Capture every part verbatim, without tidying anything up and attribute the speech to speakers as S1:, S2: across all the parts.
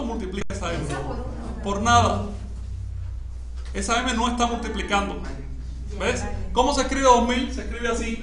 S1: multiplica esa M? Por nada. Esa M no está multiplicando. ¿Ves? ¿Cómo se escribe dos mil? Se escribe así.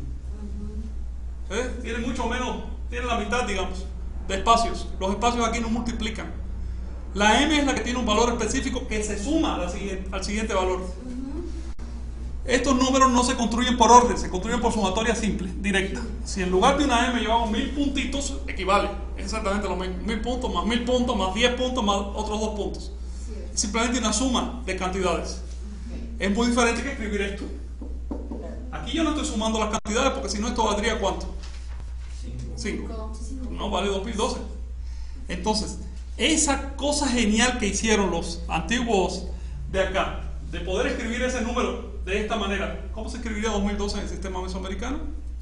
S1: ¿Ves? Tiene mucho menos, tiene la mitad, digamos, de espacios. Los espacios aquí no multiplican. La M es la que tiene un valor específico que se suma a la siguiente, al siguiente valor. Estos números no se construyen por orden, se construyen por sumatoria simple, directa. Si en lugar de una M llevamos mil puntitos, equivale. Es exactamente lo mismo. Mil puntos más mil puntos más diez puntos más otros dos puntos. Simplemente una suma de cantidades. Es muy diferente que escribir esto. Aquí yo no estoy sumando las cantidades porque si no esto valdría ¿cuánto? cinco. No, vale dos mil doce. Entonces, esa cosa genial que hicieron los antiguos de acá, de poder escribir ese número de esta manera. ¿Cómo se escribiría dos mil doce en el sistema mesoamericano?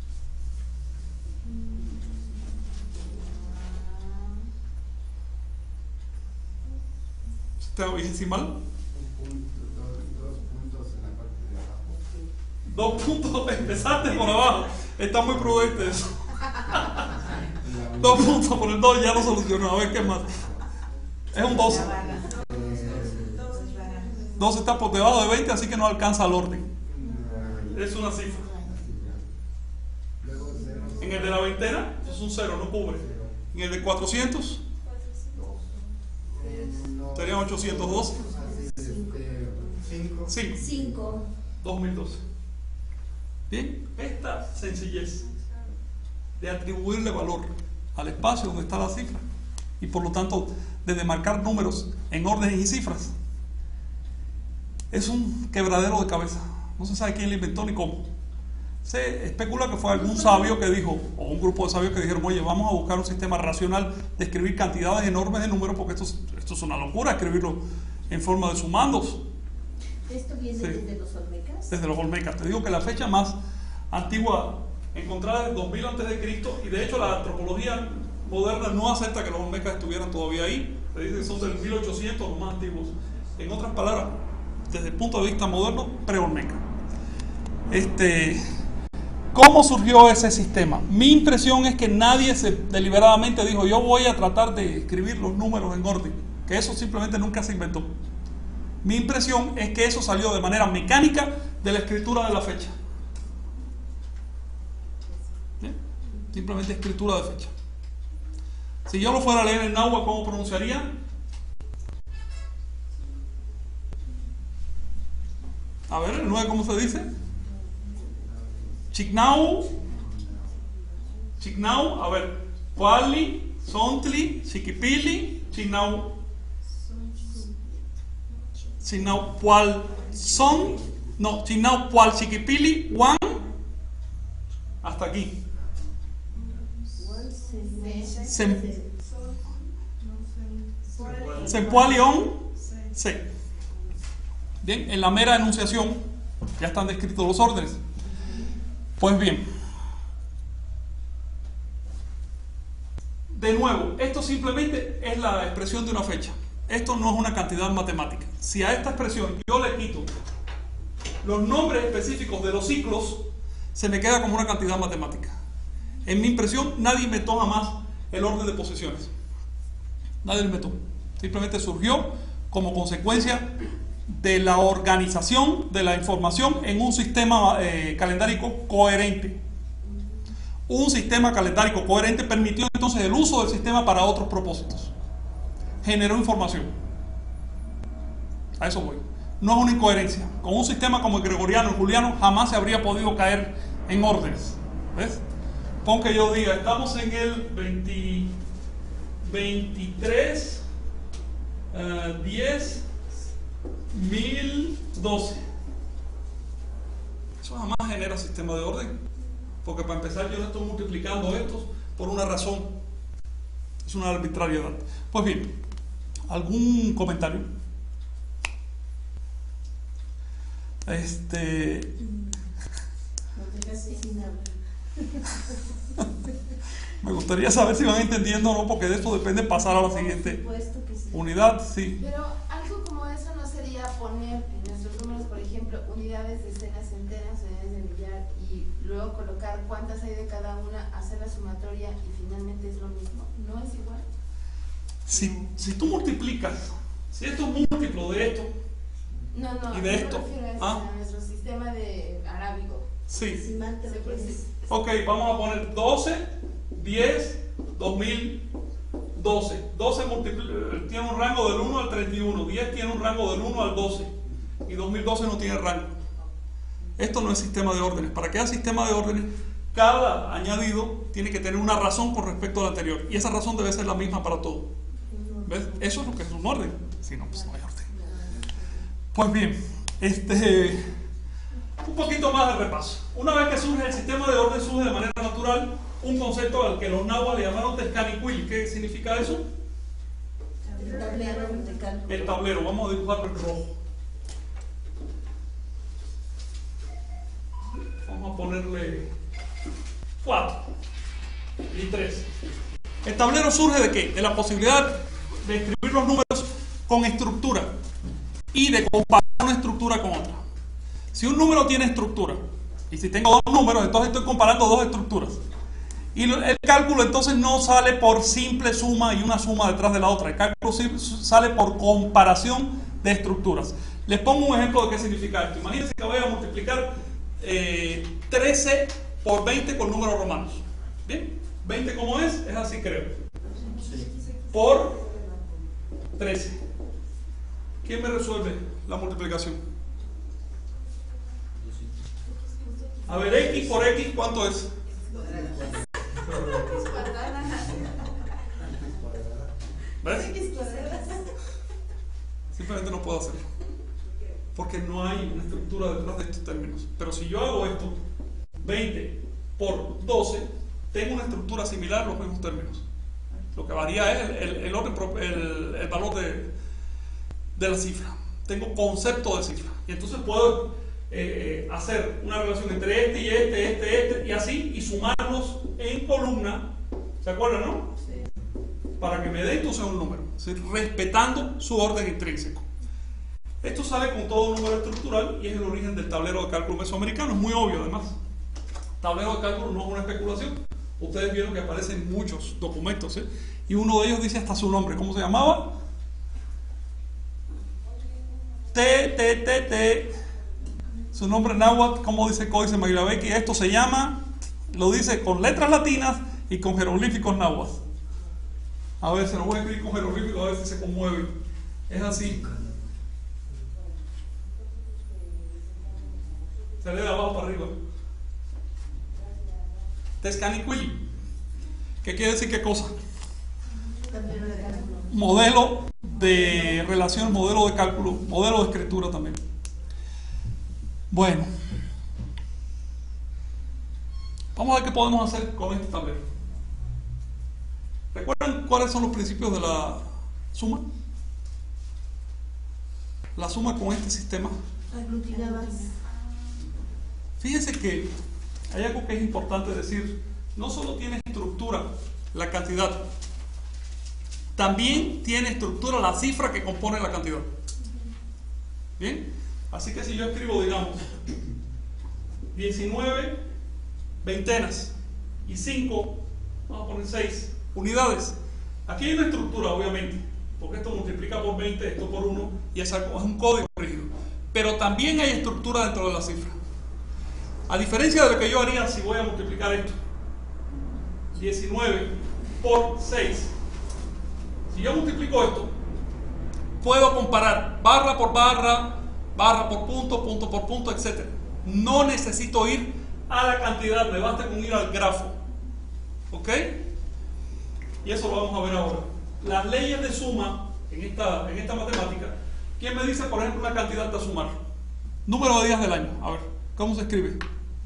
S1: ¿Sistema vigesimal? Dos puntos, empezaste por abajo. Está muy prudente eso. Dos puntos por el dos ya lo solucionó. A ver qué más. Es un doce. doce está por debajo de veinte, así que no alcanza al orden. Es una cifra. En el de la veintena es un cero, no cubre. En el de cuatrocientos serían ochocientos doce. cinco. dos mil doce. Bien, esta sencillez de atribuirle valor al espacio donde está la cifra y por lo tanto de demarcar números en órdenes y cifras es un quebradero de cabeza. No se sabe quién lo inventó ni cómo. Se especula que fue algún sabio que dijo, o un grupo de sabios que dijeron, oye, vamos a buscar un sistema racional de escribir cantidades enormes de números porque esto es, esto es una locura, escribirlo en forma de sumandos.
S2: ¿Esto viene sí. desde los Olmecas?
S1: Desde los Olmecas. Te digo que la fecha más antigua encontrada es dos mil antes de Cristo y de hecho la antropología moderna no acepta que los Olmecas estuvieran todavía ahí. Se dice que son del mil ochocientos los más antiguos. En otras palabras, desde el punto de vista moderno, pre-Olmeca. Este, ¿Cómo surgió ese sistema? Mi impresión es que nadie se deliberadamente dijo, yo voy a tratar de escribir los números en orden. Que eso simplemente nunca se inventó. Mi impresión es que eso salió de manera mecánica de la escritura de la fecha. ¿Bien? Simplemente escritura de fecha. Si yo lo fuera a leer en náhuatl, ¿cómo pronunciaría? A ver, el nueve, ¿cómo se dice? Chicnau. Chicnau, a ver. Puali, Sontli, Chiquipili, Chicnau. Chicnau Pual Son. No, Chicnau Pual Chiquipili, Juan. Hasta aquí. Sempualión. Sí. Bien, en la mera enunciación ya están descritos los órdenes. Pues bien, de nuevo, esto simplemente es la expresión de una fecha. Esto no es una cantidad matemática. Si a esta expresión yo le quito los nombres específicos de los ciclos, se me queda como una cantidad matemática. En mi impresión, nadie inventó jamás el orden de posiciones. Nadie lo inventó. Simplemente surgió como consecuencia de la organización de la información en un sistema eh, calendárico coherente. Un sistema calendárico coherente permitió entonces el uso del sistema para otros propósitos. Generó información. A eso voy. No es una incoherencia. Con un sistema como el gregoriano, el juliano, jamás se habría podido caer en órdenes. ¿Ves? Pon que yo diga, estamos en el veinte, veintitrés, uh, diez, mil doce. Eso jamás genera sistema de orden, porque para empezar yo estoy multiplicando estos por una razón. Es una arbitrariedad. Pues bien, ¿algún comentario? Este me gustaría saber si van entendiendo o no, porque de eso depende pasar a la siguiente sí. unidad. Sí.
S3: Pero algo como eso no sería poner en nuestros números, por ejemplo, unidades, decenas, centenas, unidades de millar y luego colocar cuántas hay de cada una, hacer la sumatoria y finalmente es lo mismo. ¿No es igual?
S1: Si, si tú multiplicas, si esto es múltiplo de esto,
S3: No, no,
S1: ¿y de
S3: yo
S1: esto?
S3: me refiero a, ese,
S1: ¿Ah?
S3: a nuestro sistema de arábigo.
S1: sí.
S2: Si mal te lo pones.
S1: Ok, vamos a poner doce, diez, dos mil doce. doce multipl- tiene un rango del uno al treinta y uno, diez tiene un rango del uno al doce y dos mil doce no tiene rango. Esto no es sistema de órdenes. Para que haya sistema de órdenes, cada añadido tiene que tener una razón con respecto al anterior y esa razón debe ser la misma para todo. ¿Ves? Eso es lo que es un orden. Si no, pues no hay orden. Pues bien, este, un poquito más de repaso. Una vez que surge el sistema de orden, surge de manera natural un concepto al que los náhuatl le llamaron Tezcanicuil. ¿Qué significa eso?
S2: El tablero de cálculo.
S1: El tablero. Vamos a dibujarlo en rojo. Vamos a ponerle cuatro y tres. El tablero surge de qué? De la posibilidad de escribir los números con estructura y de comparar una estructura con otra. Si un número tiene estructura y si tengo dos números, entonces estoy comparando dos estructuras. Y el cálculo entonces no sale por simple suma y una suma detrás de la otra. El cálculo sale por comparación de estructuras. Les pongo un ejemplo de qué significa esto. Imagínense que voy a multiplicar eh, trece por veinte con números romanos. ¿Bien? veinte como es, es así creo. Por trece. ¿Quién me resuelve la multiplicación? A ver, X por X, ¿cuánto es? ¿Ves? Simplemente no puedo hacerlo porque no hay una estructura detrás de estos términos. Pero si yo hago esto, veinte por doce, tengo una estructura similar a los mismos términos. Lo que varía es el, el, el, orden, el, el valor de, de la cifra. Tengo concepto de cifra y entonces puedo eh, hacer una relación entre este y este, este, este y así, y sumarlos en columna. ¿Se acuerdan, no? Sí. Para que me dé entonces un número, es decir, respetando su orden intrínseco. Esto sale con todo número estructural y es el origen del tablero de cálculo mesoamericano. Es muy obvio además. Tablero de cálculo no es una especulación. Ustedes vieron que aparecen muchos documentos, ¿eh? Y uno de ellos dice hasta su nombre. ¿Cómo se llamaba? T, T, T, T. Su nombre náhuatl, como dice Códice Magliabechi. Esto se llama, lo dice con letras latinas y con jeroglíficos náhuatl. A ver, se lo voy a escribir con jeroglíficos a ver si se conmueve. Es así. Se lee de abajo para arriba. Tezcanicuil. ¿Qué quiere decir qué cosa? Modelo de relación, modelo de cálculo, modelo de escritura también. Bueno, vamos a ver qué podemos hacer con este tablero. ¿Recuerdan cuáles son los principios de la suma? La suma con este sistema.
S2: Aglutinabas.
S1: Fíjense que hay algo que es importante decir. No solo tiene estructura la cantidad, también tiene estructura la cifra que compone la cantidad. Bien, así que si yo escribo, digamos, diecinueve veintenas y cinco, vamos a poner seis unidades. Aquí hay una estructura, obviamente, porque esto multiplica por veinte, esto por uno, y es un código rígido. Pero también hay estructura dentro de la cifra. A diferencia de lo que yo haría si voy a multiplicar esto, diecinueve por seis. Si yo multiplico esto, puedo comparar barra por barra, barra por punto, punto por punto, etcétera. No necesito ir a la cantidad, me basta con ir al grafo. ¿Ok? Y eso lo vamos a ver ahora. Las leyes de suma en esta, en esta matemática. ¿Quién me dice, por ejemplo, una cantidad a sumar? Número de días del año. A ver, ¿cómo se escribe?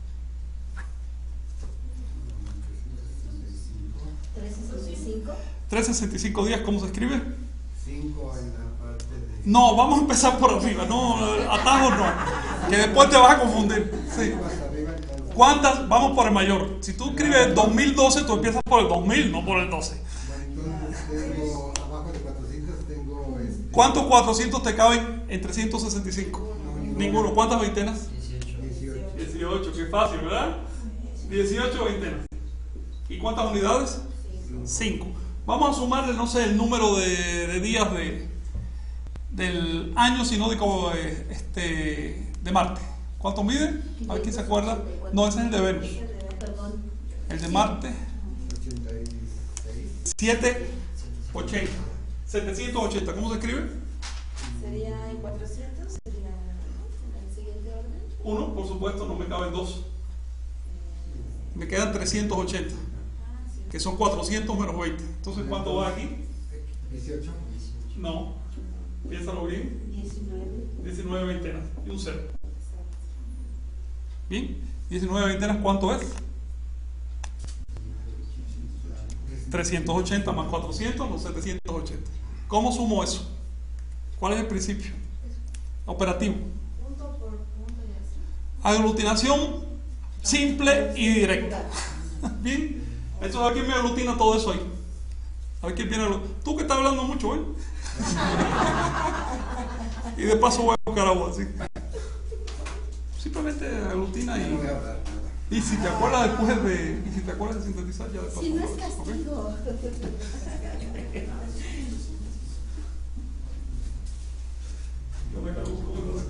S2: trescientos sesenta y cinco.
S1: trescientos sesenta y cinco días, ¿cómo se escribe?
S4: cinco en la parte de...
S1: No, vamos a empezar por arriba, no, atajos no, que después te vas a confundir. Sí. ¿Cuántas? Vamos por el mayor. Si tú escribes dos mil doce, tú empiezas por el dos mil, no por el doce.
S4: Bueno, entonces tengo, abajo de cuatrocientos tengo... Este,
S1: ¿Cuántos cuatrocientos te caben en trescientos sesenta y cinco?
S4: no, ninguno.
S1: Ninguno. ¿Cuántas veintenas?
S4: dieciocho.
S1: dieciocho, qué fácil, ¿verdad? dieciocho veintenas. ¿Y cuántas unidades? cinco. Vamos a sumarle, no sé, el número de, de días de, del año sinódico eh, este, de Marte. ¿Cuánto mide? A ver quién se acuerda. No, ese es el de Venus.
S2: Perdón.
S1: El de Marte,
S4: ochenta y seis.
S1: setecientos ochenta. setecientos ochenta, ¿cómo se escribe?
S2: Sería en cuatrocientos, sería en el siguiente orden.
S1: Uno, por supuesto, no me caben dos. Me quedan trescientos ochenta, que son cuatrocientos menos veinte. Entonces, ¿cuánto va aquí?
S4: dieciocho.
S1: No, piénsalo bien.
S2: diecinueve.
S1: diecinueve veintenas y un cero. Bien, diecinueve veintenas, ¿cuánto es? trescientos ochenta más cuatrocientos, los setecientos ochenta. ¿Cómo sumo eso? ¿Cuál es el principio operativo?
S3: Punto por punto y así.
S1: Aglutinación simple y directa. Bien, entonces a ver quién me aglutina todo eso ahí. A ver quién viene. Tú que estás hablando mucho, ¿eh? Y de paso voy a buscar agua, ¿sí? Simplemente aglutina
S4: No voy a
S1: y.
S4: hablar nada.
S1: Y si te acuerdas después de. Y si te acuerdas de sintetizar, ya de paso.
S2: Si no es
S1: ¿ok?
S2: castigo.
S1: Yo me cargo con el-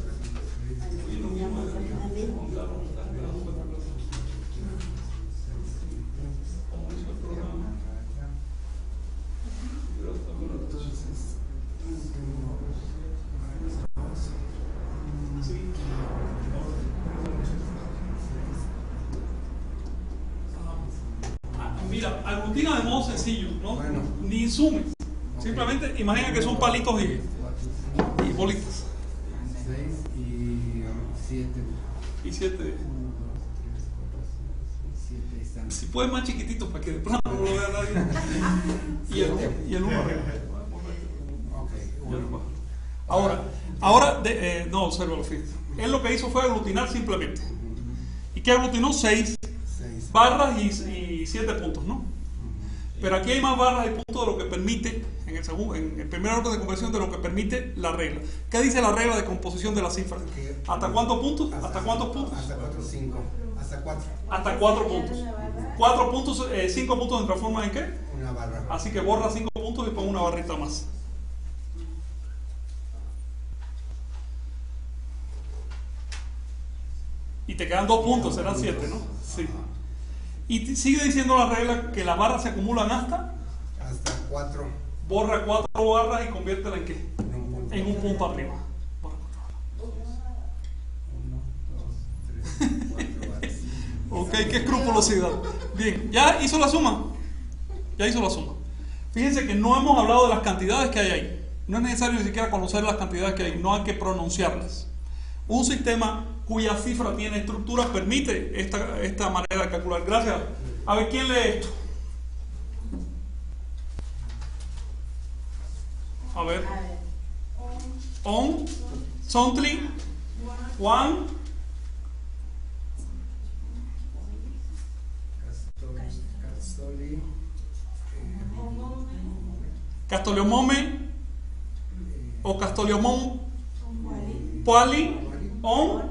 S1: Ah, mira, aglutina de modo sencillo, ¿no?
S4: Bueno.
S1: Ni sume. Simplemente imagina que son palitos y, y bolitas.
S4: seis y siete.
S1: Y siete.
S4: uno, dos, tres, cuatro, cinco, seis, siete. Están.
S1: Si puedes más chiquititos para que de pronto no lo vea nadie. Y el, y el uno arriba.
S4: Ok.
S1: Y el uno abajo. Ahora, ahora de, eh, no, observa, fíjate. Él lo que hizo fue aglutinar simplemente. ¿Y qué aglutinó? Seis
S4: seis.
S1: barras y, y siete puntos, ¿no? Pero aquí hay más barras y puntos de lo que permite, en el, segundo, en el primer orden de conversión, de lo que permite la regla. ¿Qué dice la regla de composición de las cifras? ¿Hasta cuántos puntos? ¿Hasta cuántos puntos?
S4: Hasta cuatro, cinco. Hasta cuatro.
S1: Hasta cuatro puntos. Cuatro puntos, eh, cinco puntos se transforman en qué?
S4: Una barra.
S1: Así que borra cinco puntos y pon una barrita más. Y te quedan dos puntos, serán siete, ¿no? Sí. Y t- sigue diciendo la regla que las barras se acumulan hasta,
S4: Hasta cuatro.
S1: borra cuatro barras y conviértela en qué?
S4: En un punto.
S1: En un punto arriba. Borra cuatro barras.
S4: Uno, dos, tres, cuatro barras.
S1: Ok, qué escrupulosidad. Bien, ¿ya hizo la suma? Ya hizo la suma. Fíjense que no hemos hablado de las cantidades que hay ahí. No es necesario ni siquiera conocer las cantidades que hay, no hay que pronunciarlas. Un sistema cuya cifra tiene estructura permite esta, esta manera de calcular. Gracias. A ver, ¿quién lee esto? A ver.
S3: A ver.
S1: On, Sontli, Juan,
S4: Castoli. Castoli. eh,
S1: Castoliomome
S4: eh,
S1: o Castoliomon, Poali, On,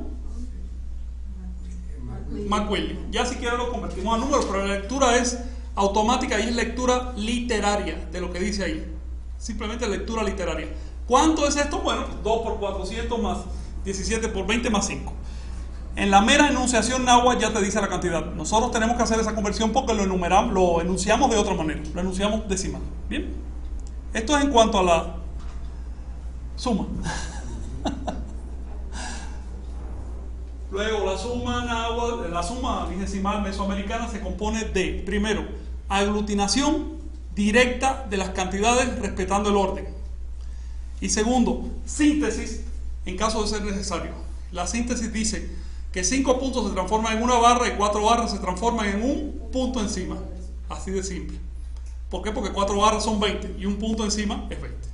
S4: Macuil.
S1: Macuelli. Ya si quieren lo convertimos a números, pero la lectura es automática y es lectura literaria de lo que dice ahí. Simplemente lectura literaria. ¿Cuánto es esto? Bueno, dos por cuatrocientos más diecisiete por veinte más cinco. En la mera enunciación náhuatl ya te dice la cantidad. Nosotros tenemos que hacer esa conversión porque lo enumeramos, lo enunciamos de otra manera. Lo enunciamos decimal. Bien. Esto es en cuanto a la suma. Luego la suma náhuatl, la suma vigesimal mesoamericana se compone de, primero, aglutinación directa de las cantidades respetando el orden. Y segundo, síntesis en caso de ser necesario. La síntesis dice que cinco puntos se transforman en una barra y cuatro barras se transforman en un punto encima. Así de simple. ¿Por qué? Porque cuatro barras son veinte y un punto encima es veinte.